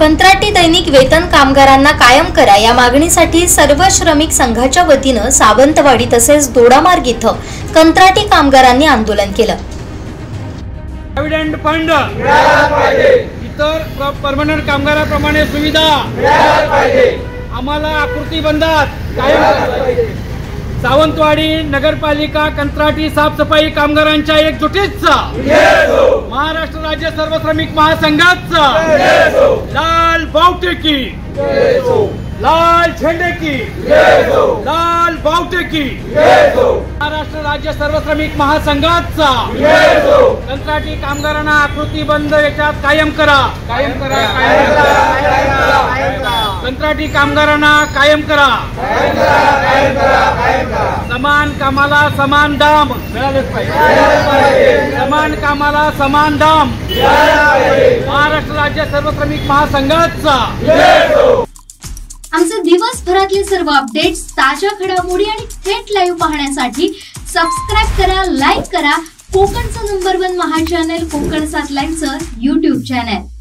कंत्राटी दैनिक वेतन कामगारांना कायम करा या मागणीसाठी सर्व श्रमिक संघाच्या वतीनं सावंतवाडी तसेच दोडामार्ग इथं कंत्राटी कामगारांनी आंदोलन केलं। प्रॉव्हिडंट फंड इतर परमनंट कामगारांप्रमाणे सुविधा आम्हाला आकृतीबंधात कायम सावंतवाडी नगरपालिका कंत्राटी साफसफाई कामगारांच्या एकजुटीचा महाराष्ट्र राज्य सर्व श्रमिक महासंघाचा लाल बावटे की लाल झंडे की लाल बावटे की महाराष्ट्र राज्य सर्व श्रमिक महासंघाचा कंत्राटी कामगारांना आकृतीबंध याच्यात कायम करा कंत्राटी कामगारांना कायम करा समान कामाला समान दाम मिळालेच पाहिजे समान कामाला समान दाम महाराष्ट्र राज्य सर्व श्रमिक महासंघाचा आमचे दिवसभरातले सर्व अपडेट्स ताज्या घडामोडी आणि थेट लाईव्ह पाहण्यासाठी सबस्क्राइब करा, लाईक करा कोकणचं नंबर 1 महा चॅनल कोकण 7 लाईनचं YouTube चॅनल।